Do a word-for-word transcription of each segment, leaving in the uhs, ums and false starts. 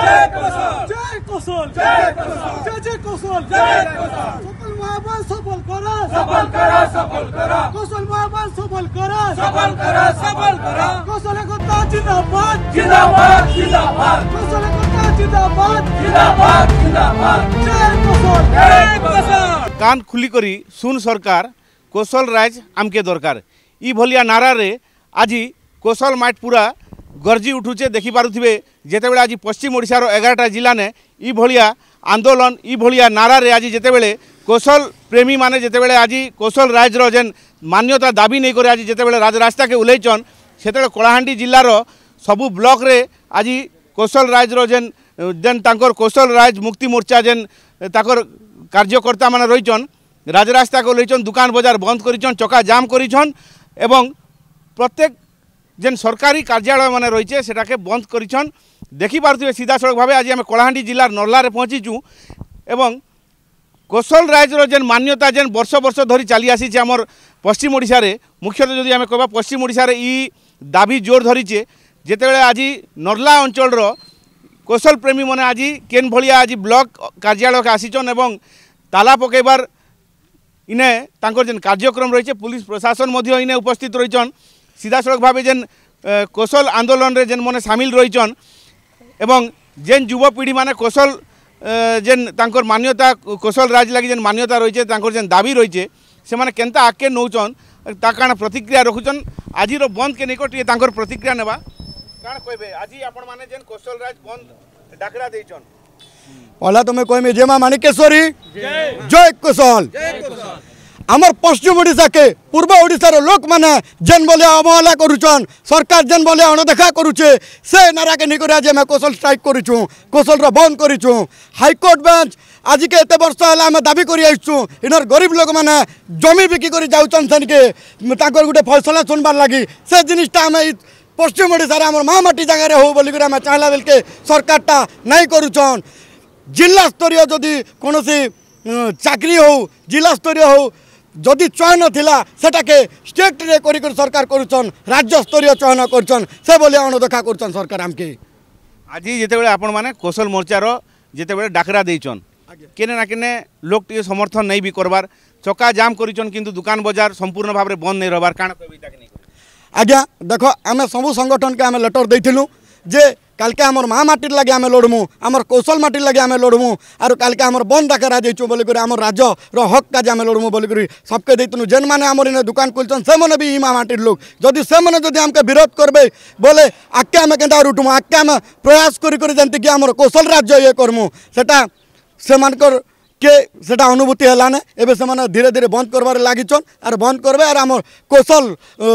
जय कोसल जय कोसल जय कोसल जय जय कोसल जय कोसल सफल महाबल सफल करा सफल करा सफल करा कोसल महाबल सफल करा सफल करा सफल करा कोसल एकता जिंदाबाद जिंदाबाद जिंदाबाद कोसल एकता जिंदाबाद जिंदाबाद जिंदाबाद जय कोसल जय कोसल कान खुली करी सुन सरकार कौशल राज आमके दरकार ई भलिया नारा रे आज कौशल माट पूरा गरजी उठुचे देखि पारुथिबे जेतेबेले आज पश्चिम ओडिशार एगारटा जिला ने ई भलिया आंदोलन ई भलिया नारा रे आज जेतेबेले कौशल प्रेमी माने जेतेबेले आज कौशल राज रो जेन मान्यता दाबी नहीं करे आज जेतेबेले राजरास्ता के उलैचन सेतेबेले कलाहांडी जिल्लार सबु ब्लॉक रे आज कौशल राज रो जेन जेन तांकर कौशल राज मुक्ति मोर्चा जेन ताकर कार्यकर्ता माने रहिचन राजरास्ता को लैचन दुकान बजार बंद करिचन चका जाम करिचन एवं प्रत्येक जेन सरकारी कार्यालय माने रही सेटाके बंद करिछन देखि पारुथिबे सीधा सड़क भाव आज आम कलाहांडी जिलार नर्ला रे पहुँचीचु एवं कौशल राज रो जेन मान्यता जेन वर्ष वर्ष धरी चली आसी आमर पश्चिम ओडिशा रे मुख्यतः जदि आम कहबा पश्चिम ओडिशा रे ई दाबी जोर धरीचे जेतेबेले आज नर्ला अंचल रो कौशल प्रेमी माने आज केन भलिया आज ब्लॉक कार्यालय के आसीचन एवं ताला पकेबार इने तांकर जेन कार्यक्रम रही पुलिस प्रशासन मध्य इने उपस्थित रहीचन सीधा सड़क भाव जेन कौशल आंदोलन रे जेन मने सामिल रहीचन एवं जेन युवपीढ़ी माने कौशल जेन तांकर मान्यता कौशल राज लगी जेन मान्यता रही तांकर जेन दाबी रही से माने केनता आके नौचन ता काण प्रतिक्रिया रखुचन आज बंद के निकट ये तांकर प्रतिक्रिया नेबा काण कहबे आज आपण माने जेन कौशल राज बंद डाकरा देचन पहला तुम्हें कहमी जय माँ माणिकेश्वरी जय कौशल आमर पश्चिम ओडिशा के पूर्व ओडिशार लोक माने जेन बोले अवहेला करुचन सरकार जेन बोले अणदेखा करुचे से नारा के निकर आज आम कौशल स्ट्राइक करूँ कौशल बंद करूँ हाईकोर्ट बेंच आज के एत वर्ष है आम दाबी कर इनर गरीब लोक मैंने जमी बिकी कर जाऊन सेनके गोटे फैसला सुनबार लगी से जिनटा आम पश्चिम ओडिशा आम महामाटी जगार हो बोलिक आम चाहला बेलके सरकारटा नहीं करुचन जिला स्तरीय जदि कौन चाकरी हो जिला स्तरीय हो जदि चयन थिला सेटाके स्टेट रे करी कर सरकार करुचन राज्य स्तरीय चयन करुचन से बोले अणदेखा करुचन सरकार आमके आज जितेबेले आपण माने कौशल मोर्चार जितेबेले डाकरा देइचन केने ना केने लोक टिके समर्थन नहीं भी करबार चका जाम करिचन किंतु दुकान बाजार संपूर्ण भाव में बंद नहीं रहबार काण कहबी ताके नहीं आज्ञा देख आम सबू संगठन के आम लेटर देइथिलु जे कालके आमर महामाटी लगे आम लड़मु आमर कौशल माटी लगे आम लड़मु आर कालके आमर बंद डाकरा देचु बोलिक आमर राज्य हक काज आम लड़मु बोलिक सबके देतनु जेन माने आमर इने दुकान खोलछन से मने भी ई महामाटी लोग जदि से मने जदि आमके विरोध करबे बोले आके आम केंदा उठमु आके आम प्रयास करी करी जंति कि आमर कौशल राज्य ये करमु सेटा से मानकर के सेटा अनुभूति हलाने एबे से माने धीरे धीरे बंद करबार लागिछन आर बंद करबे आर आमर कौशल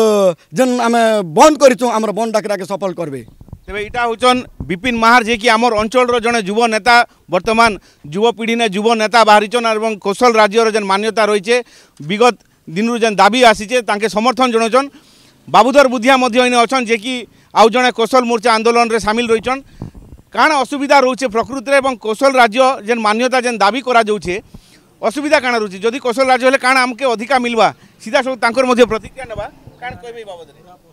जेन आम बंद करिछु आमर बंद डाकरा के सफल करबे तेरे इटा हूँ विपिन महार जे कि आमर अंचल जड़े युव नेता वर्तमान युवपीढ़ी ने युव नेता बाहरीचन और कौशल राज्यर जेन मान्यता रही विगत दिन जेन दाबी आसीचे तांके समर्थन जनाउछन बाबूधर बुधिया इने अच्छन जे कि आउ जड़े कौशल मोर्चा आंदोलन रे सामिल रहीचन काण असुविधा रोचे प्रकृति में कौशल राज्य जेन मान्यता जेन दाबी करा जाउछे असुविधा काण रोचे जदि कौशल राज्य हेले काण आमके अधिका मिलवा सीधा सब तांकर मध्य प्रतिक्रिया नेबा काण कहबे बाबद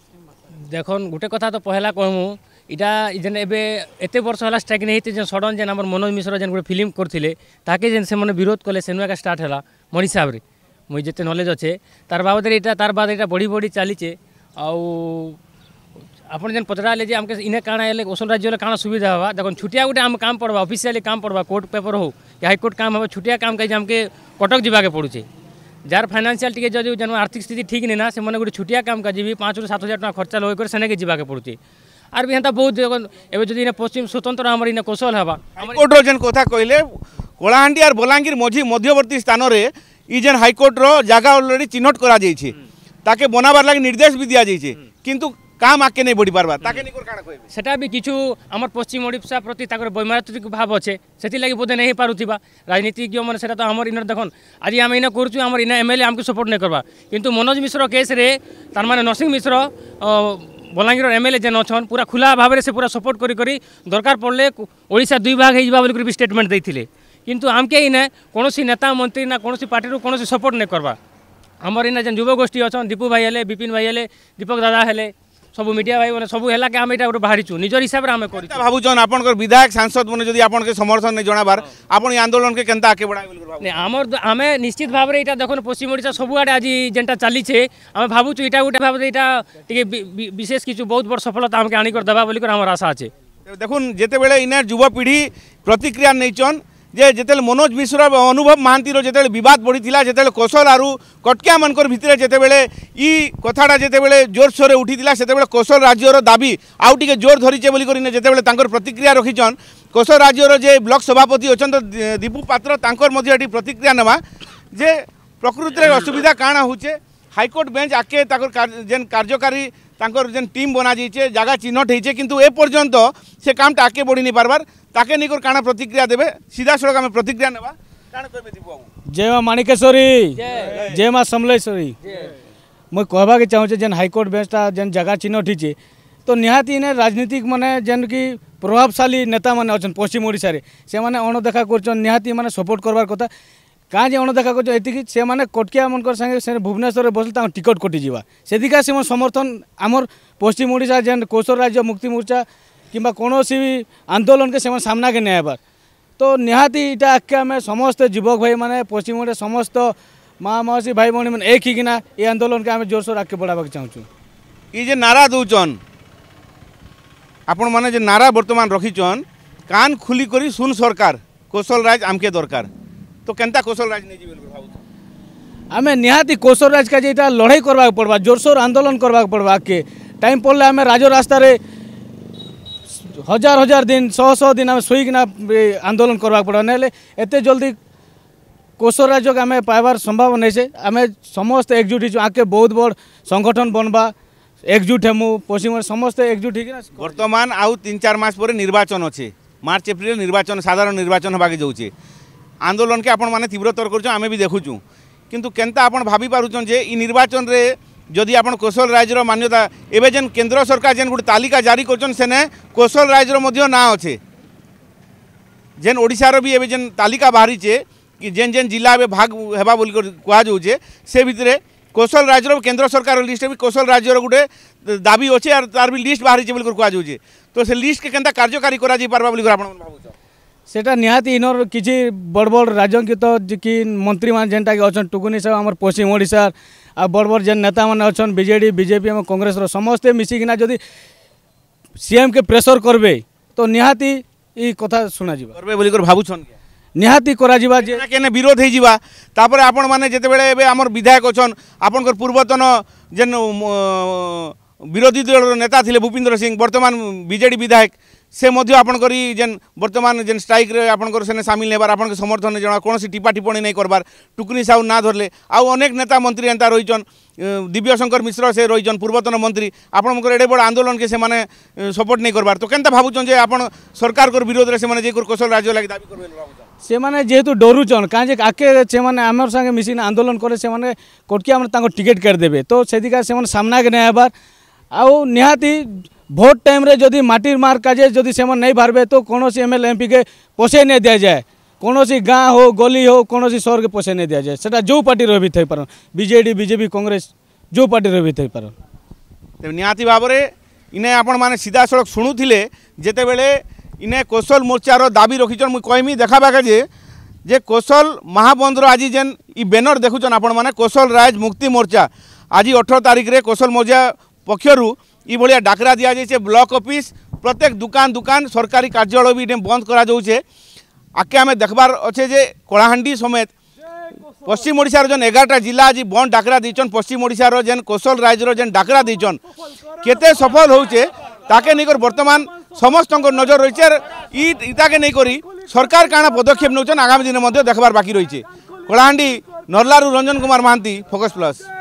रे देखन गोटे कथा तो पहला कहमु इटा जेन एबे एते वर्ष होला स्ट्राइक नहीं जेन सडन जेन हमर मनोज मिश्र जेन गोटे फिल्म करथिले ताके जेन से मने विरोध कले सेनुआ का स्टार्ट होला मोर हिसाब रे मुई जेते नॉलेज अच्छे तार बाबद इटा तार बाद इटा बड़ी बड़ी चलीचे आउ आपन जेन पचराले जे हमके इने काना एले कौशल राज्य काना सुविधा हवा देखन छुटिया गोटे हम काम पड़वा ऑफिशियली काम पड़वा कोर्ट पेपर हो या हाईकोर्ट काम हवा छुटिया काम कहि हमके कटक जीवा के पड़ुचे जार फाइनेंशियल टिके जदि जन आर्थिक स्थिति ठीक नहीं ना से मने गोटे छुटिया काम का जीवी पाँच रु सात हजार टका खर्चा लगे सेने के जीवा के पड़ुचे आर भी हेता बहुत एवं जदि पश्चिम स्वतंत्र आमर इन कौशल हवा हाईकोर्ट जेन कथा कहले कलाहांडी और बलांगीर मझी मध्यवर्ती स्थान रे ई जेन हाईकोर्ट रो जगह ऑलरेडी चिन्हट करा जाइछे ताके बनाबार लागि निर्देश भी दिया जाइछे किंतु काम आके नहीं बढ़ी पारबा ताके निकोर काना कहबे सेटा भी किछु हमर पश्चिम ओडिशा प्रति ताकर वैमात्रिक भाव अच्छे सेति लागि बोधे नहीं पारुथिबा राजनीतिज्ञ मन सेटा तो हमर इनर देखन आज हम इना करछु हमर इना एमएलए हमके सपोर्ट नहीं करबा किंतु मनोज मिश्र केस रे तार माने नरसिंह मिश्र बलांगीर एमएलए जेन अच्छन पूरा खुला भाव से पूरा सपोर्ट करी करी दरकार पड़ले ओडिशा दुई भाग हो बोल भी स्टेटमेंट देते किंतु आमके इने कौन नेता मंत्री ना कौन पार्टी कौन सपोर्ट नहीं करवा हमर इना जेन युव गोष्ठी अच्छन दीपू भाई हेले विपिन भाई हेले दीपक दादा हेले सब मीडिया भाई मैंने सब है कि आम यहाँ बाहरी निजर हिसाब से आम कर भावुन आप विधायक सांसद मैंने जब आप समर्थन नहीं जनाबार आप आंदोलन के केनता आगे बढ़ाई आमर आम निश्चित भाव में देखो पश्चिम ओडिशा सबुआड़े आज जेनटा चलीचे आम भावुँ यहाँ गोटे भाव ये विशेष किसी बहुत बड़ सफलता आमके आनिक देवा बोलिक आम आशा अच्छे देखुन जिते इन युवपीढ़ी प्रतिक्रिया नहीं जे जिते मनोज मिश्र अनुभव महांती जिते बद बढ़ी जिते कौशल आरु कटकिया मनकर भितर जिते ई कथाटा जिते जोरसोर उठी से कौशल राज्यर दाबी आउ टे जोर धरीचे बोलिक जिते प्रतिक्रिया रखीचन कौशल राज्यर जे ब्लॉक सभापति अच्छा दीपू पात्र तांकर प्रतिक्रिया नेवा जे प्रकृति में असुविधा काଣା होचे हाईकोर्ट बेंच आके जेन कार्यकारी तांकर जेन टीम बना जाइए जगह चिन्हट होइए किंतु ए पर्यंत से कामटा आगे बढ़ी नहीं पारबार ताके नहीं काଣା प्रतिक्रिया देवे सीधा सड़क आम प्रतिक्रिया नेवा काଣା कहबे दीपू बाबू जय माँ माणिकेश्वरी जय माँ समलेश्वरी मुझे कहवाके चाहूँचे जेन हाईकोर्ट बेंचटा जेन जगह चिन्हट होइए तो निहाती ने राजनीतिक माने जेन की प्रभावशाली नेता माने अच्छा पश्चिम ओडिशा से माने अणदेखा कर निहाती माने सपोर्ट करवार कथा कहाँ जे अणदेखा कर से माने कटकिया मनकर संगे से भुवनेश्वर बसले टिकट कटिजा से से समर्थन आमर पश्चिम ओडिशा जेन कौशल राज्य मुक्ति मोर्चा किंबा कौन भी आंदोलन के से सामना के नहीं आबार तो निहाती इटा आके आम समस्त युवक भाई माने पश्चिम ओडिशा समस्त माँ मौसी भाई भौणी मैंने एक ही ये आंदोलन के आम जोरसोर आगे बढ़ावा चाहूँ ये जे नारा दौचन आपण माने जे नारा वर्तमान रखीचन कान खुली करी सुन सरकार कौशल राज आमके दरकार तो केनता कौशल राज नहीं जी आम निहाती कौशल राज का जेटा लड़ाई करवा पड़वा जोरसोर आंदोलन करवा पड़वा के टाइम पड़े आम राज रास्ता हजार हजार दिन शह शह दिन आम शोकना आंदोलन करवा पड़ा ना एत जल्दी कौशल राज्य आम पाइबार संभावना नहीं से आम समस्त एकजुट आके बहुत बड़ संगठन बनवा एकजुट है पश्चिम समस्त एकजुट हो वर्तमान आउ तीन चार मास पर निर्वाचन अच्छे मार्च एप्रिल निर्वाचन साधारण निर्वाचन होगा जाऊे आंदोलन के आपण माने तीव्रतर कर आम भी देखुचु किंतु केनता आपण भाभी पारुचन जे ई निर्वाचन रे जदि आपण कौशल राज्यर मान्यता एवं जेन केंद्र सरकार जेन गोटे तालिका जारी कर सेने कौशल राज्यर ना अच्छे जेन ओडिशार भी एवं जेन तालिका बाहरी कि जेन जेन जिला ए भाग हेबा बोली कहुचे से भितर कौशल राज्यर केंद्र सरकार लिस्ट भी कौशल राज्यर गोटे दाबी अच्छे और तार भी लिस्ट बाहरी बोली कहुचे तो से लिस्ट के केनता कार्यकारी करा जाई पारबा बोली आपण भाबुछ सेटा निहाती इनर किसी बड़ बड़ राजनीतिक कि मंत्री मान जेनटा कि अच्छा टुकुनी साहब आम पश्चिम ओडिशा आ बड़ बड़ जेन नेता मैंने अच्छा बीजेडी बीजेपी और कांग्रेस समस्ते मिसिकिना जदि सीएम के प्रेसर करबे तो निहाती ई कथा सुना जिबा करबे बोली कर भाबुछन निहाती करा जिबा जे केने विरोध हे जिबा तापर आपण माने जते बेले एबे हमर विधायक अछन आपनकर पूर्वतन जेन विरोधी दल नेता थिले भूपिंदर सिंह वर्तमान बीजेडी विधायक से मध्य आपणकर जेन वर्तमान जेन स्ट्राइक रे आपणकर सेने शामिल नेबार आपन समर्थन जना कौन टिपा टिप्पणी नहीं करबार टुकुनी साहू ना धरले आउ अनेक नेता मंत्री एंता रहीचन दिव्यशंकर मिश्र से रहीचन पूर्वतन मंत्री आपणकर एडे बड़ आंदोलन के से माने सपोर्ट नहीं करबार तो केनता भाबुचन जे आपण सरकार कर विरोध रे से माने जे कौशल राज्य लागि दाबी करबे भाबुचन से माने जेहेतु डरुचन कहाँ जे आके से माने आमर संगे मिसिन आंदोलन करे से माने कोटकिया माने तांको टिकट कर देबे तो सेदिका से माने सामना के नहीं आबार आउ निहाती भोट टाइम रे जदि माटिर मार काजे जदि से नहीं बारबे तो कौन एम एल एम पी के पोसे नहीं दि जाए कौन गाँ हो गली हो कौन शहर के पोसे नहीं दि जाए से जो पार्टी रही थी पार बीजेडी बीजेपी कांग्रेस जो पार्टी रही थी पार निहाती भाव में इने आपण माने सीधा सड़क शुणुले जिते बड़े इने कौशल मोर्चार दाबी रखीचन मुझे कहमी देखाबाके जे जे कौशल महाबंधर आज जेन इ बैनर देखुचन आपण माने कौशल राज मुक्ति मोर्चा आज अठारह तारीख रे कौशल मोर्चा पक्षरु ये भाया डाकरा दि जाए ब्लॉक ऑफिस प्रत्येक दुकान दुकान सरकारी कार्यालय भी बंद करा जाउछे आके आम देखबार अच्छे जे कलाहांडी समेत पश्चिम ओडिशार जेन एगारटा जिला आज बंद डाकरा दीचन पश्चिम ओडिशार जेन कौशल राज्यर जेन डाकरा दीचन केते सफल होउछे ताके नहीं कर वर्तमान समस्त नजर रही इताके नहीं करी सरकार काना पदक्षेप नौचन आगामी दिन देखबार बाकी रही कलाहांडी नरलारू रंजन कुमार महांती फोकस प्लस।